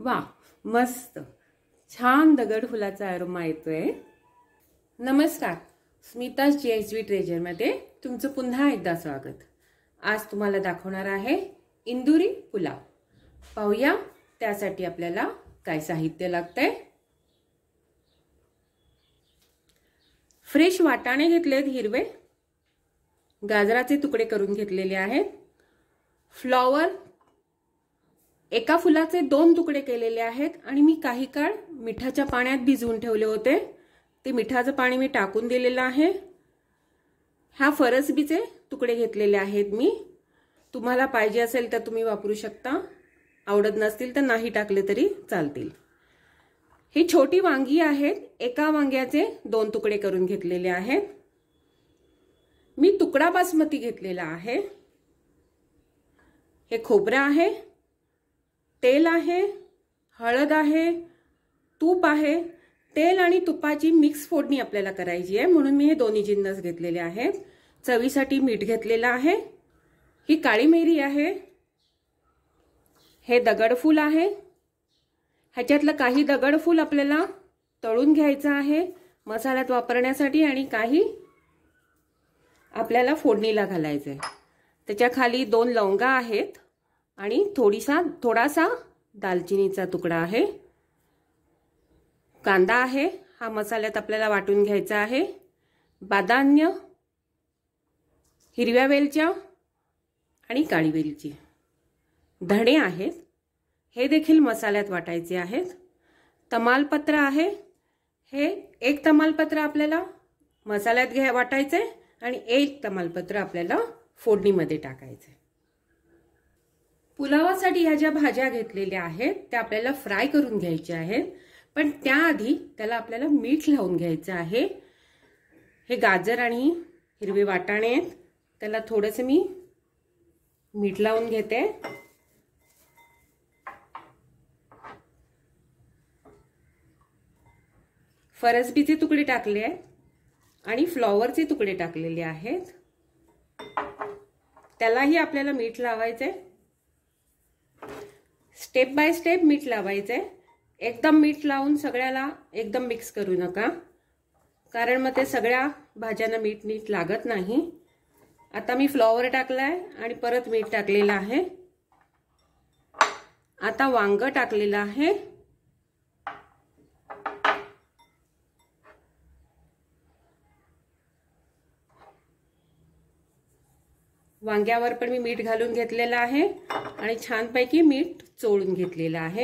वा, मस्त छान दगड फुलाचा अरोमा येतोय। नमस्कार, स्मिताज जीएसवी ट्रेजर मध्ये तुमचं पुन्हा एकदा स्वागत। आज तुम्हाला दाखवणार आहे इंदुरी पुलाव। पाहूया त्यासाठी आपल्याला काय साहित्य लागतंय। फ्रेश वाटाणे घेतलेत हिरवे, गाजराचे तुकडे करून घेतलेले आहेत, फ्लॉवर एका फुलाचे 2 तुकडे केलेले आहेत आणि मी काही काळ मिठाच्या पाण्यात भिजवून ठेवले होते। ते मिठाचं पाणी मी टाकून दिलेलं आहे। हा फरसबीचे तुकडे घेतलेले आहेत मी। तुम्हाला पाहिजे असेल तर तुम्ही वापरू शकता, आवडत नसतील तर नाही टाकले तरी चालतील। ही छोटी वांगी आहेत, एका वांग्याचे 2 तुकडे करून घेतलेले आहेत। मी तुकडा बासमती घेतलेला आहे। हे खोबरं आहे, तेल आहे, हळद आहे, तूप आहे। तेल आणि तुपाची मिक्स फोडणी आपल्याला करायची आहे, म्हणून मी हे दोन्ही जिन्नस घेतलेले आहेत। चवीसाठी मीठ घेतलेलं आहे। ही काळी मिरी आहे, हे दगडफूल आहे। ह्याच्यातलं काही दगडफूल आपल्याला तळून घ्यायचं आहे मसाल्यात वापरण्यासाठी आणि काही आपल्याला फोडणीला घालायचंय। त्याच्या खाली 2 लवंगा आहेत आणि थोडासा दालचिनीचा तुकडा आहे। कांदा आहे, हा मसाल्यात आपल्याला वाटून घ्यायचा आहे। बादान्य, हिरव्या वेलच्या आणि काळी वेलची, धणे आहेत, हे देखील मसाल्यात वाटायचे आहेत। तमालपत्र आहे, हे 1 तमालपत्र आपल्याला मसाल्यात वाटायचे आणि 1 तमालपत्र आपल्याला फोडणीमध्ये टाकायचे। पुलावासाठी ह्या ज्या भाज्या घेतलेल्या आहेत त्या आपल्याला फ्राय करून घ्यायच्या आहेत, पण त्याआधी त्याला आपल्याला मीठ लावून घ्यायचं आहे। हे गाजर आणि हिरवे वाटाणे आहेत, त्याला थोडंसं मी मीठ लावून घेते। फरसबीचे तुकडे टाकले आहेत आणि फ्लॉवरचे तुकडे टाकलेले आहेत, त्यालाही आपल्याला मीठ लावायचंय। स्टेप बाय स्टेप मीठ लावायचंय। एकदम मीठ लावून सगळ्याला एकदम मिक्स करू नका, कारण मग ते सगळ्या भाज्यांना मीठ नीट लागत नाही। आता मी फ्लॉवर टाकलाय आणि परत मीठ टाकलेलं आहे। आता वांग टाकलेलं आहे। वांग्यावर पण मी मीठ घालून घेतलेलं आहे आणि छानपैकी मीठ चोळून घेतलेलं आहे।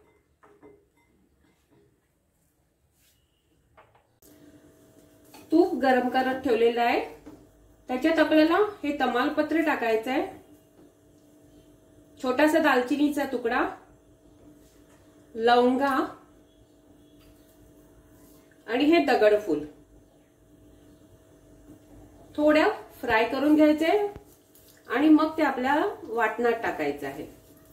तूप गरम करत ठेवलेलं आहे, त्याच्यात आपल्याला हे तमालपत्र टाकायचं आहे, छोटासा दालचिनीचा तुकडा, लवंगा आणि हे दगडफूल थोड्या फ्राय करून घ्यायचे आणि मग ते आपल्याला वाटणात टाकायचं आहे।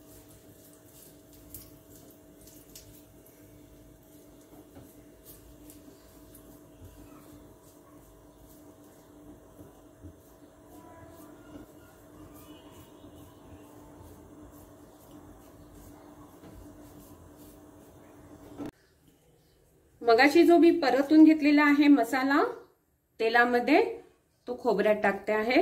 मगाशी जो मी परतून घेतलेला आहे मसाला तेलामध्ये, तो खोबऱ्यात टाकते आहे।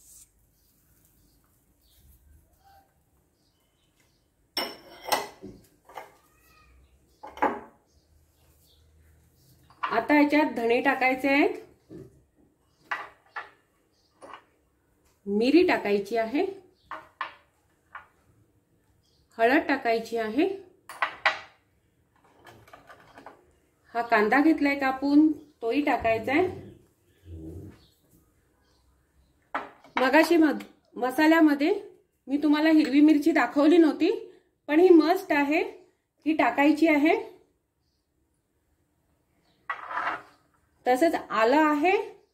आता याच्यात धणे टाकायचे आहेत, मिरी टाकायची आहे, हळद टाकायची आहे। हा कांदा घेतलाय कापून, तोही टाकायचा आहे। मगाशी मसाल्यामध्ये मी तुम्हाला हिरवी मिरची दाखवली नव्हती, पण ही मस्ट आहे, ही टाकायची आहे। तसंच आलं आहे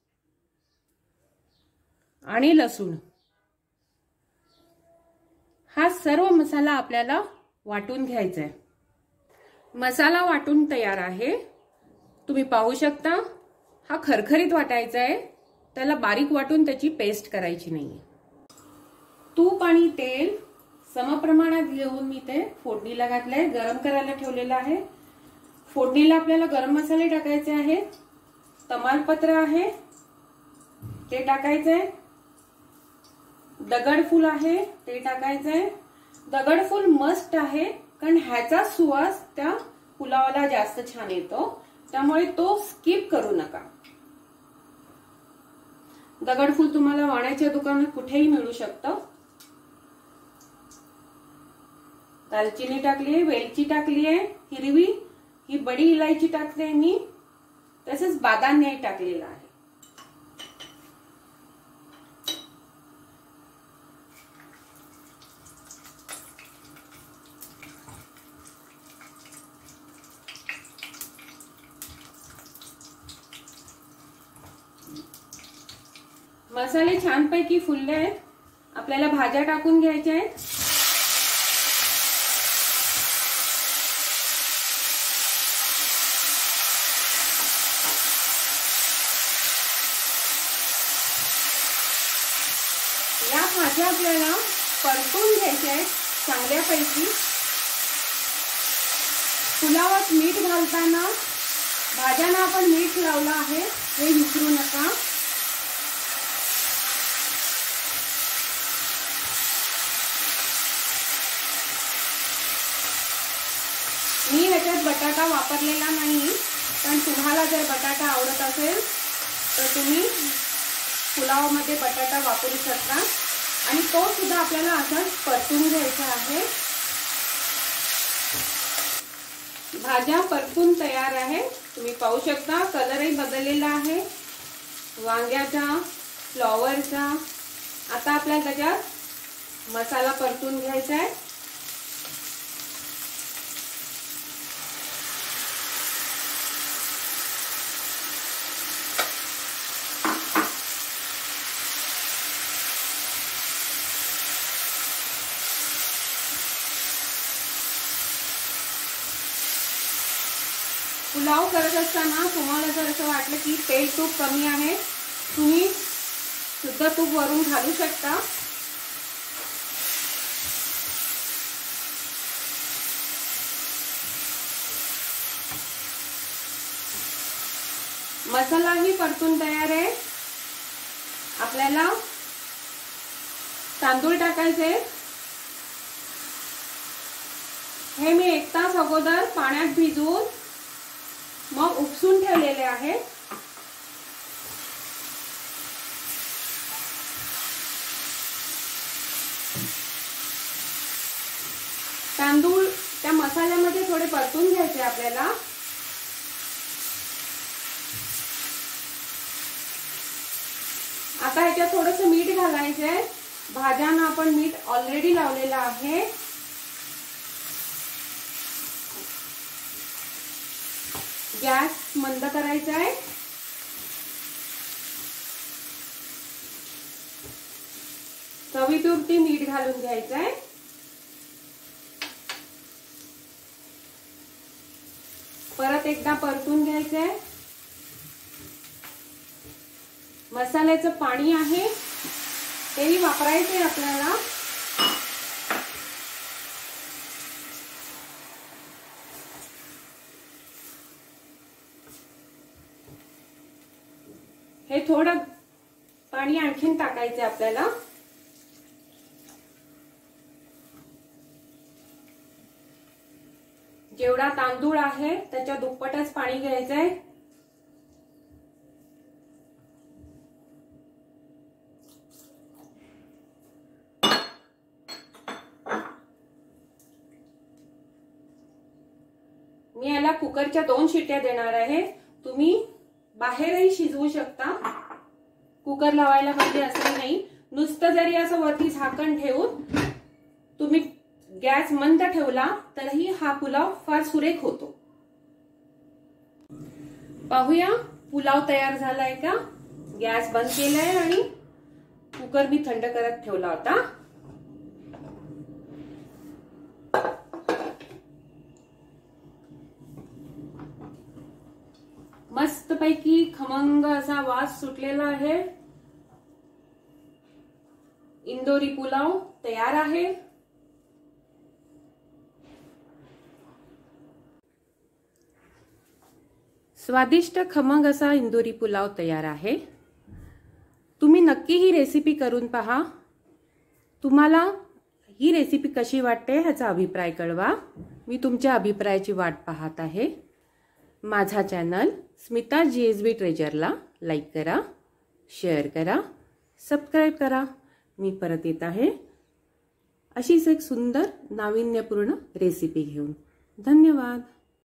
आणि लसूण। हा सर्व मसाला आपल्याला वाटून घ्यायचा आहे। मसाला वाटून तयार आहे, तुम्ही पाहू शकता। हा खरखरीत वाटायचा आहे, त्याला बारीक वाटून त्याची पेस्ट करायची नाहीये। तूप आणि तेल समप्रमाणात घेऊन मी ते फोडणीला घातलंय, गरम करायला ठेवलेलं आहे। फोडणीला आपल्याला गरम मसाले टाकायचे आहेत, तमालपत्र आहे ते टाकायचंय, दगडफूल आहे ते टाकायचंय। दगडफूल मस्ट आहे, कारण ह्याचा सुवास त्या पुलावाला जास्त छान येतो, त्यामुळे तो स्किप करू नका। दगडफूल तुम्हाला वाण्याच्या दुकानात कुठेही मिळू शकतं। दालचिनी टाकली आहे, वेलची टाकली आहे हिरवी, ही बडी इलायची टाकते मी, तसेच बदाम नाही टाकलेला आहे। मसाले छानपैकी फुलले आहेत, आपल्याला भाज्या टाकून घ्यायच्या आहेत। या भाज्या आपल्याला परतून घ्यायच्या आहेत चांगल्यापैकी। पुलावात मीठ घालताना भाज्यांना आपण मीठ लावलं आहे हे विसरू नका। मी ह्याच्यात बटाटा वापरलेला नाही, पण तुम्हाला जर बटाटा आवडत असेल तर तुम्ही पुलावामध्ये बटाटा वापरू शकता, आणि तो सुद्धा आपल्याला असंच परतून घ्यायचा आहे। भाज्या परतून तयार आहे, तुम्ही पाहू शकता कलरही बदललेला आहे वांग्याचा, फ्लॉवरचा। आता आपल्याला त्याच्यात मसाला परतून घ्यायचा आहे। पुलाव करत असताना तुम्हाला जर असं वाटलं की तेल तूप कमी आहे, तुम्ही शुद्ध तूप वरून घालू शकता। मसालाही परतून तयार आहे, आपल्याला तांदूळ टाकायचे। हे मी 1 तास अगोदर पाण्यात भिजवून मग उपसून ठेवलेले आहे। तांदूळ त्या मसाल्यामध्ये थोडे परतून घ्यायचे आपल्याला। आता ह्याच्यात थोडंसं मीठ घालायचंय, भाज्यांना आपण मीठ ऑलरेडी लावलेलं आहे। गॅस मंद करायचा आहे। चवीपुरती मीठ घालून घ्यायचं आहे। परत एकदा परतून घ्यायचं आहे। मसाल्याचं पाणी आहे तेही वापरायचं आहे आपल्याला। हे थोडं पाणी आणखीन टाकायचं आपल्याला। जेवढा तांदूळ आहे त्याच्या दुप्पटच पाणी घ्यायचंय। मी याला कुकरच्या 2 शिट्ट्या देणार आहे, तुम्ही बाहेरही शिजवू शकता, कुकर लावायला पाहिजे असं नाही। नुसतं जरी असं वरती झाकण ठेवून तुम्ही गॅस मंद ठेवला तरीही हा पुलाव फार सुरेख होतो। पाहूया पुलाव तयार झालाय का। गॅस बंद केलाय आणि कुकर मी थंड करत ठेवला होता। मस्तपैकी खमंग असा वास सुटलेला आहे। इंदोरी पुलाव तयार आहे। स्वादिष्ट खमंग असा इंदोरी पुलाव तयार आहे। तुम्ही नक्की ही रेसिपी करून पहा। तुम्हाला ही रेसिपी कशी वाटते ह्याचा अभिप्राय कळवा। मी तुमच्या अभिप्रायाची वाट पाहत आहे। माझा चॅनल स्मिता GSB ट्रेजरला लाईक करा, शेअर करा, सबस्क्राइब करा। मी परत येत आहे अशीच एक सुंदर नाविन्यपूर्ण रेसिपी घेऊन। धन्यवाद।